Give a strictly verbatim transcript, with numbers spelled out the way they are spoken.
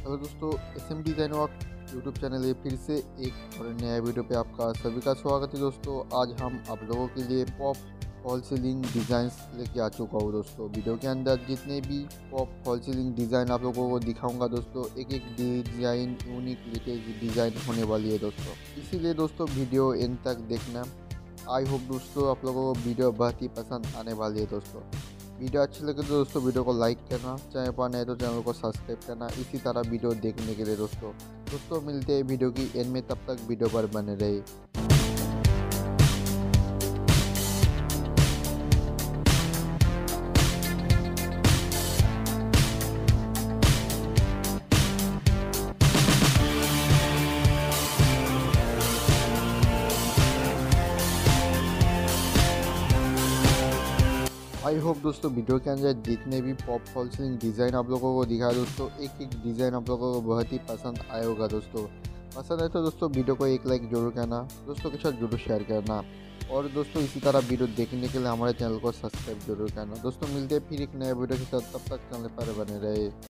Hello दोस्तों, S M design work YouTube channel है फिर से एक और नया वीडियो पे आपका सभी का स्वागत है। दोस्तों आज हम आप लोगों के लिए पॉप फॉल सीलिंग डिज़ाइंस लेके आ चुका हूँ। दोस्तों वीडियो के अंदर जितने भी पॉप फॉल सीलिंग डिज़ाइन आप लोगों को दिखाऊंगा दोस्तों, एक एक डिज़ाइन यूनिक लेटेस्ट डिज़ाइन होने वाली है दोस्तों, इसीलिए दोस्तों वीडियो एंड तक देखना। आई होप दोस्तों आप लोगों को वीडियो बहुत ही पसंद आने वाली है। दोस्तों वीडियो अच्छी लगे तो दोस्तों वीडियो को लाइक करना, चैनल पर नए तो चैनल को सब्सक्राइब करना इसी तरह वीडियो देखने के लिए। दोस्तों दोस्तों मिलते हैं वीडियो की एंड में, तब तक वीडियो पर बने रहे। आई होप दोस्तों वीडियो के अंदर जितने भी पॉप फॉल सीलिंग डिज़ाइन आप लोगों को दिखाया दोस्तों, एक एक डिज़ाइन आप लोगों को बहुत ही पसंद आया होगा। दोस्तों पसंद आए तो दोस्तों वीडियो को एक लाइक जरूर करना, दोस्तों के साथ जरूर शेयर करना, और दोस्तों इसी तरह वीडियो देखने के लिए हमारे चैनल को सब्सक्राइब जरूर करना। दोस्तों मिलते हैं फिर एक नए वीडियो के साथ, तब तक चैनल पर बने रहे।